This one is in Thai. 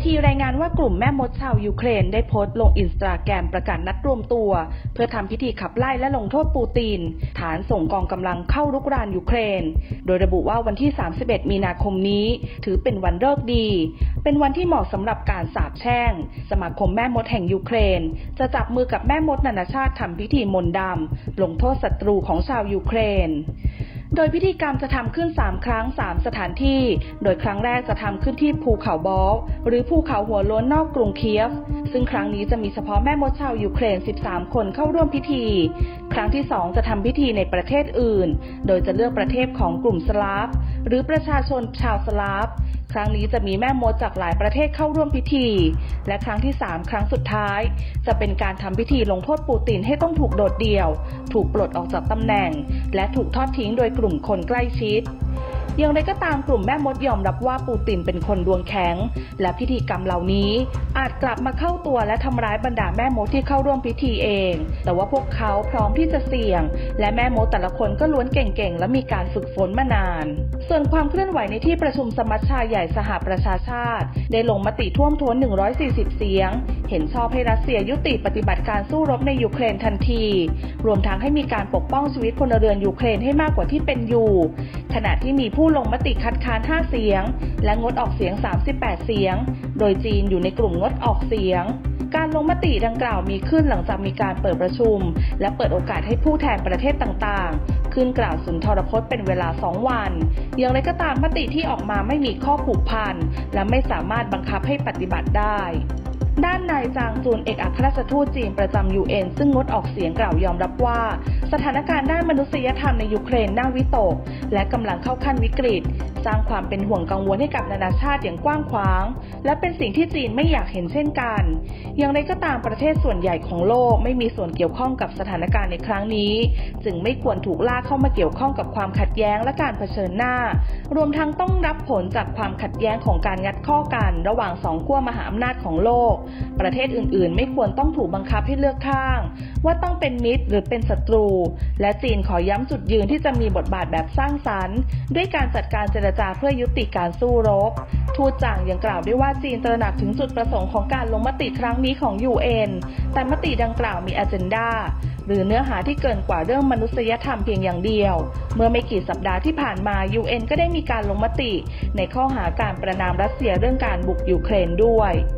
ทีรายงานว่ากลุ่มแม่มดชาวยูเครนได้โพสต์ลงอินสตาแกรมประกาศนัดรวมตัวเพื่อทำพิธีขับไล่และลงโทษปูตินฐานส่งกองกำลังเข้ารุกรานยูเครนโดยระบุว่าวันที่31มีนาคมนี้ถือเป็นวันฤกษ์ดีเป็นวันที่เหมาะสำหรับการสาปแช่งสมาคมแม่มดแห่งยูเครนจะจับมือกับแม่มดนานาชาติทำพิธีมนต์ดำลงโทษศัตรูของชาวยูเครนโดยพิธีกรรมจะทำขึ้น3ครั้ง3สถานที่โดยครั้งแรกจะทำขึ้นที่ภูเขาบอลหรือภูเขาหัวโล้นนอกกรุงเคียฟซึ่งครั้งนี้จะมีเฉพาะแม่มดชาวยูเครน13คนเข้าร่วมพิธีครั้งที่2จะทำพิธีในประเทศอื่นโดยจะเลือกประเทศของกลุ่มสลาฟหรือประชาชนชาวสลาฟครั้งนี้จะมีแม่มดจากหลายประเทศเข้าร่วมพิธีและครั้งที่3ครั้งสุดท้ายจะเป็นการทำพิธีลงโทษปูตินให้ต้องถูกโดดเดี่ยวถูกปลดออกจากตำแหน่งและถูกทอดทิ้งโดยกลุ่มคนใกล้ชิดอย่างไรก็ตามกลุ่มแม่มดยอมรับว่าปูตินเป็นคนดวงแข็งและพิธีกรรมเหล่านี้อาจกลับมาเข้าตัวและทำร้ายบรรดาแม่มดที่เข้าร่วมพิธีเองแต่ว่าพวกเขาพร้อมที่จะเสี่ยงและแม่มดแต่ละคนก็ล้วนเก่งๆและมีการฝึกฝนมานานส่วนความเคลื่อนไหวในที่ประชุมสมัชชาใหญ่สหประชาชาติได้ลงมติท่วมท้น140เสียงเห็นชอบให้รัสเซียยุติปฏิบัติการสู้รบในยูเครนทันทีรวมทั้งให้มีการปกป้องชีวิตพลเรือนยูเครนให้มากกว่าที่เป็นอยู่ขณะที่มีผู้ลงมติคัดค้าน5เสียงและงดออกเสียง38เสียงโดยจีนอยู่ในกลุ่มงดออกเสียงการลงมติดังกล่าวมีขึ้นหลังจากมีการเปิดประชุมและเปิดโอกาสให้ผู้แทนประเทศต่างๆขึ้นกล่าวสุนทรพจน์เป็นเวลา2วันอย่างไรก็ตามมติที่ออกมาไม่มีข้อผูกพันและไม่สามารถบังคับให้ปฏิบัติได้ด้านนายจางจุนเอกอัครราชทูตจีนประจำ UN ซึ่งงดออกเสียงกล่าวยอมรับว่าสถานการณ์ด้านมนุษยธรรมในยูเครนน่าวิตกและกำลังเข้าขั้นวิกฤตสร้างความเป็นห่วงกังวลให้กับนานาชาติอย่างกว้างขวางและเป็นสิ่งที่จีนไม่อยากเห็นเช่นกันอย่างไรก็ตามประเทศส่วนใหญ่ของโลกไม่มีส่วนเกี่ยวข้องกับสถานการณ์ในครั้งนี้จึงไม่ควรถูกลากเข้ามาเกี่ยวข้องกับความขัดแย้งและการเผชิญหน้ารวมทั้งต้องรับผลจากความขัดแย้งของการงัดข้อกันระหว่าง2ขั้วมหาอำนาจของโลกประเทศอื่นๆไม่ควรต้องถูกบังคับให้เลือกข้างว่าต้องเป็นมิตรหรือเป็นศัตรูและจีนขอย้ำจุดยืนที่จะมีบทบาทแบบสร้างสรรค์ด้วยการจัดการเจรจาเพื่อยุติการสู้รบทูตจางยังกล่าวด้วยว่าจีนตระหนักถึงจุดประสงค์ของการลงมติครั้งนี้ของ UN แต่มติดังกล่าวมีอเจนดาหรือเนื้อหาที่เกินกว่าเรื่องมนุษยธรรมเพียงอย่างเดียวเมื่อไม่กี่สัปดาห์ที่ผ่านมา UN ก็ได้มีการลงมติในข้อหาการประณามรัสเซียเรื่องการบุกยูเครนด้วย